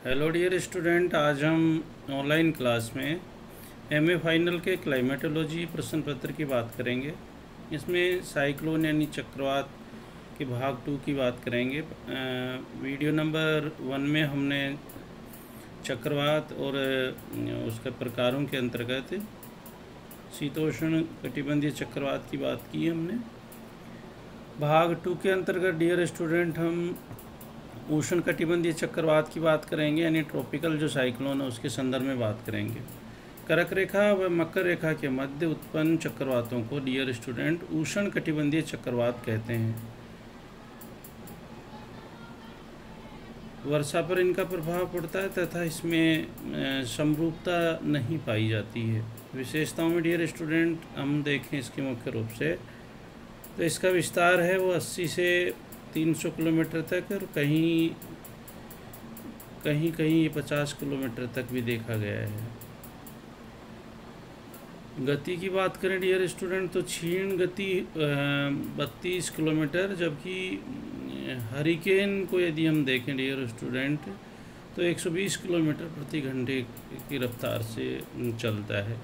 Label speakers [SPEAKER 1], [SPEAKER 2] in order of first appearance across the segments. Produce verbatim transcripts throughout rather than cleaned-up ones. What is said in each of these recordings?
[SPEAKER 1] Hello dear student, आज हम online class में एमए फाइनल के क्लाइमेटोलॉजी प्रश्न पत्र की बात करेंगे। इसमें साइक्लोन यानी चक्रवात के भाग टू की बात करेंगे। अ, वीडियो नंबर वन में हमने चक्रवात और अ, उसके प्रकारों के अंतर्गत शीतोष्ण कटिबंधीय चक्रवात की बात की हमने। भाग टू के अंतर्गत डियर स्टूडेंट हम उष्ण कटिबंधीय चक्रवात की बात करेंगे, यानी ट्रॉपिकल जो साइक्लोन है उसके संदर्भ में बात करेंगे। कर्क रेखा व मकर रेखा के मध्य उत्पन्न चक्रवातों को डियर स्टूडेंट उष्ण कटिबंधीय चक्रवात कहते हैं। वर्षा पर इनका प्रभाव पड़ता है तथा इसमें समरूपता नहीं पाई जाती है। विशेषताओं में डियर स्टूडेंट हम देखें इसके मुख्य रूप से, तो इसका विस्तार है वो अस्सी से तीन सौ किलोमीटर तक, और कहीं कहीं कहीं ये पचास किलोमीटर तक भी देखा गया है। गति की बात करें डियर स्टूडेंट तो क्षीण गति बत्तीस किलोमीटर, जबकि हरिकेन को यदि हम देखें डियर स्टूडेंट तो एक सौ बीस किलोमीटर प्रति घंटे की रफ्तार से चलता है।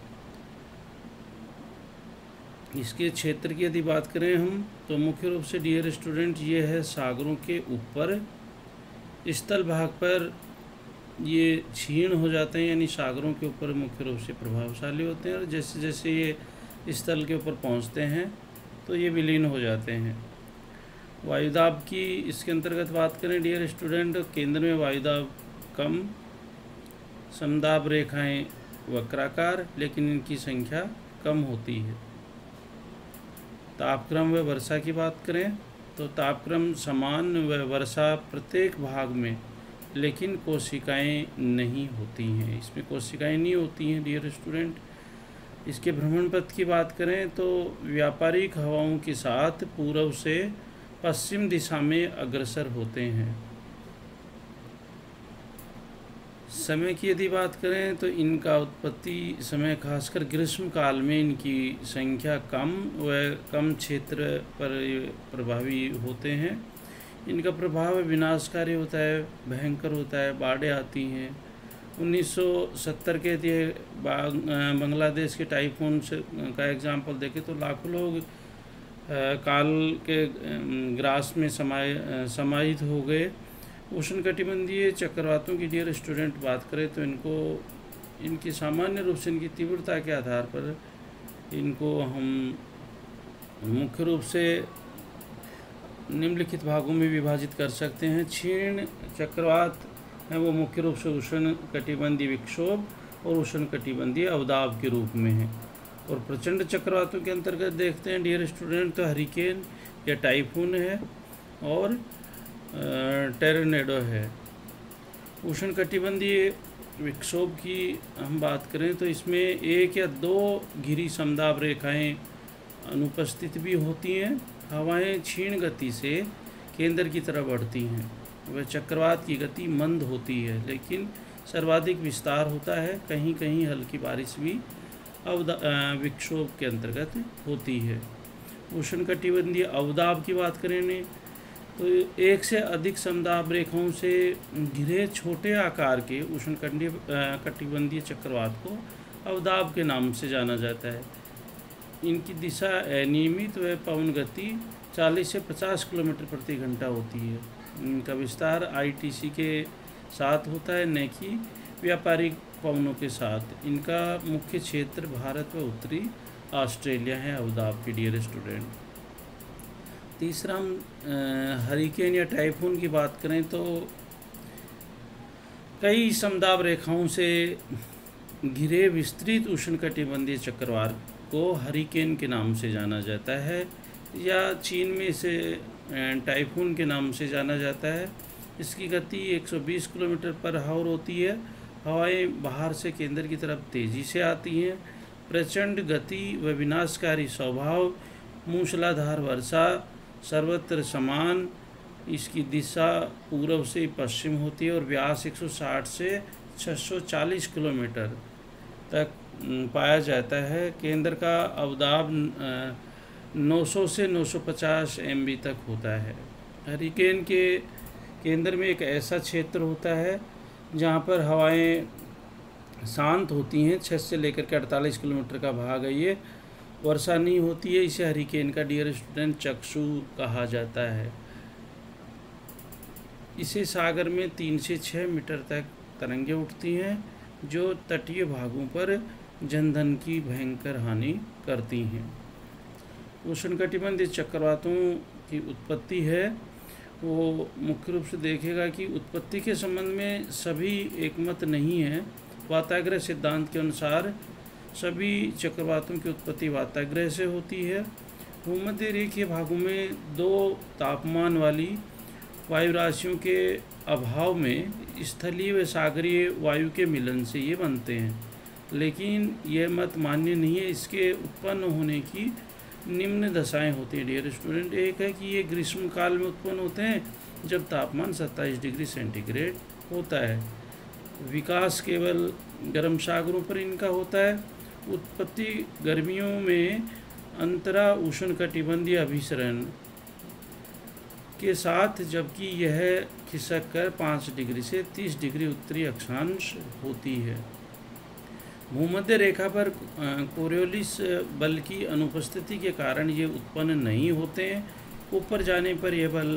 [SPEAKER 1] इसके क्षेत्र की यदि बात करें हम तो मुख्य रूप से डियर स्टूडेंट ये है सागरों के ऊपर स्थल भाग पर ये क्षीण हो जाते हैं, यानी सागरों के ऊपर मुख्य रूप से प्रभावशाली होते हैं, और जैसे जैसे ये स्थल के ऊपर पहुंचते हैं तो ये विलीन हो जाते हैं। वायुदाब की इसके अंतर्गत बात करें डियर स्टूडेंट, केंद्र में वायुदाब कम, समदाब रेखाएं वक्राकार, लेकिन इनकी संख्या कम होती है। तापक्रम व वर्षा की बात करें तो तापक्रम समान व वर्षा प्रत्येक भाग में, लेकिन कोशिकाएं नहीं होती हैं। इसमें कोशिकाएं नहीं होती हैं डियर स्टूडेंट। इसके भ्रमण पथ की बात करें तो व्यापारिक हवाओं के साथ पूर्व से पश्चिम दिशा में अग्रसर होते हैं। समय की यदि बात करें तो इनका उत्पत्ति समय खासकर ग्रीष्म काल में इनकी संख्या कम व कम क्षेत्र पर प्रभावी होते हैं। इनका प्रभाव विनाशकारी होता है, भयंकर होता है, बाढ़ें आती हैं। उन्नीस सौ सत्तर के यदि बांग्लादेश के टाइफून से का एग्जाम्पल देखें तो लाखों लोग काल के ग्रास में समाय समाहित हो गए। उष्णकटिबंधीय चक्रवातों की डियर स्टूडेंट बात करें तो इनको इनकी सामान्य रूप से इनकी तीव्रता के आधार पर इनको हम मुख्य रूप से निम्नलिखित भागों में विभाजित कर सकते हैं। क्षीण चक्रवात हैं वो मुख्य रूप से उष्ण कटिबंधीय विक्षोभ और उष्ण कटिबंधीय अवदाब के रूप में हैं। और प्रचंड चक्रवातों के अंतर्गत देखते हैं डियर स्टूडेंट तो हरिकेन या टाइफून है और टोर्नेडो है। उष्ण कटिबंधीय विक्षोभ की हम बात करें तो इसमें एक या दो घिरी समदाब रेखाएं अनुपस्थित भी होती हैं। हवाएं क्षीण गति से केंद्र की तरफ बढ़ती हैं। वह चक्रवात की गति मंद होती है, लेकिन सर्वाधिक विस्तार होता है। कहीं कहीं हल्की बारिश भी अवदा विक्षोभ के अंतर्गत होती है। उष्ण कटिबंधीय अवदाब की बात करें तो एक से अधिक समदाब रेखाओं से घिरे छोटे आकार के उष्ण कटिबंधीय चक्रवात को अवदाब के नाम से जाना जाता है। इनकी दिशा अनियमित व पवन गति चालीस से पचास किलोमीटर प्रति घंटा होती है। इनका विस्तार आईटीसी के साथ होता है, न कि व्यापारिक पवनों के साथ। इनका मुख्य क्षेत्र भारत व उत्तरी ऑस्ट्रेलिया है अवदाब के डियर स्टूडेंट। तीसरा हम हरिकेन या टाइफून की बात करें तो कई समदाब रेखाओं से घिरे विस्तृत उष्णकटिबंधीय चक्रवात को हरिकेन के नाम से जाना जाता है, या चीन में इसे टाइफून के नाम से जाना जाता है। इसकी गति एक सौ बीस किलोमीटर पर आवर होती है। हवाएं बाहर से केंद्र की तरफ तेज़ी से आती हैं। प्रचंड गति व विनाशकारी स्वभाव, मूसलाधार वर्षा, सर्वत्र समान। इसकी दिशा पूर्व से पश्चिम होती है और व्यास एक सौ साठ से छह सौ चालीस किलोमीटर तक पाया जाता है। केंद्र का अवदाब नौ सौ से नौ सौ पचास एम बी तक होता है। हरिकेन के केंद्र में एक ऐसा क्षेत्र होता है जहाँ पर हवाएं शांत होती हैं। छः से लेकर के अड़तालीस किलोमीटर का भाग है ये। वर्षा नहीं होती है, इसे हरिकेन का डियर स्टूडेंट चक्षु कहा जाता है। इसे सागर में तीन से छः मीटर तक तरंगें उठती हैं, जो तटीय भागों पर जनधन की भयंकर हानि करती हैं। उष्णकटिबंधीय चक्रवातों की उत्पत्ति है वो मुख्य रूप से देखेगा कि उत्पत्ति के संबंध में सभी एकमत नहीं है। वाताग्रह सिद्धांत के अनुसार सभी चक्रवातों की उत्पत्ति वाताग्रह से होती है। भूमध्य रेखीय भागों में दो तापमान वाली वायु राशियों के अभाव में स्थलीय व सागरीय वायु के मिलन से ये बनते हैं, लेकिन यह मत मान्य नहीं है। इसके उत्पन्न होने की निम्न दशाएं होती हैं डियर स्टूडेंट। एक है कि ये ग्रीष्म काल में उत्पन्न होते हैं, जब तापमान सत्ताईस डिग्री सेंटीग्रेड होता है। विकास केवल गर्म सागरों पर इनका होता है। उत्पत्ति गर्मियों में अंतरा उष्णकटिबंधीय अभिसरण के साथ, जबकि यह खिसक कर पाँच डिग्री से तीस डिग्री उत्तरी अक्षांश होती है। भूमध्य रेखा पर कोरियोलिस बल की अनुपस्थिति के कारण ये उत्पन्न नहीं होते हैं। ऊपर जाने पर यह बल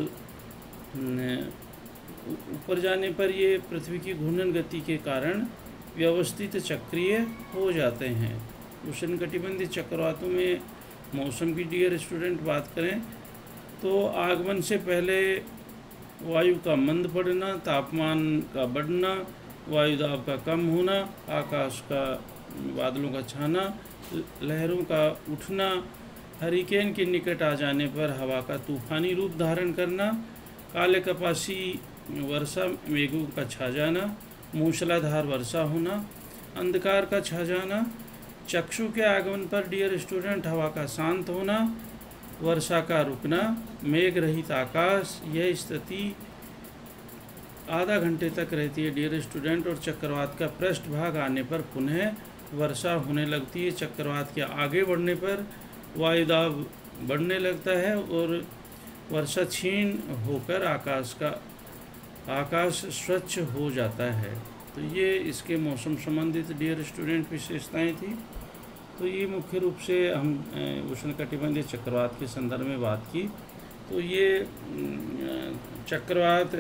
[SPEAKER 1] ऊपर जाने पर ये पृथ्वी की घूर्णन गति के कारण व्यवस्थित चक्रीय हो जाते हैं। उष्णकटिबंधीय चक्रवातों में मौसम की डियर स्टूडेंट बात करें तो आगमन से पहले वायु का मंद पड़ना, तापमान का बढ़ना, वायु दाब का कम होना, आकाश का बादलों का छाना, लहरों का उठना, हरिकेन के निकट आ जाने पर हवा का तूफानी रूप धारण करना, काले कपासी वर्षा, मेघों का छा जाना, मूसलाधार वर्षा होना, अंधकार का छा जाना, चक्षु के आगमन पर डियर स्टूडेंट हवा का शांत होना, वर्षा का रुकना, मेघ रहित आकाश। यह स्थिति आधा घंटे तक रहती है डियर स्टूडेंट, और चक्रवात का पृष्ठभाग आने पर पुनः वर्षा होने लगती है। चक्रवात के आगे बढ़ने पर वायुदाब बढ़ने लगता है और वर्षा क्षीण होकर आकाश का आकाश स्वच्छ हो जाता है। तो ये इसके मौसम संबंधित डियर स्टूडेंट विशेषताएं थी। तो ये मुख्य रूप से हम उष्णकटिबंधीय चक्रवात के संदर्भ में बात की। तो ये चक्रवात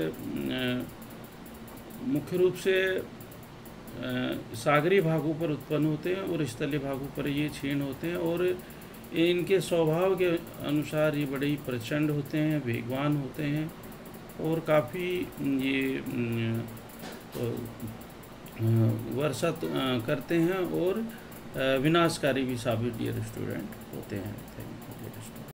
[SPEAKER 1] मुख्य रूप से सागरीय भागों पर उत्पन्न होते हैं और स्थलीय भागों पर ये क्षीण होते हैं, और इनके स्वभाव के अनुसार ये बड़े ही प्रचंड होते हैं, वेगवान होते हैं और काफ़ी ये वर्षा करते हैं और विनाशकारी भी साबित डियर स्टूडेंट होते हैं। Thank you.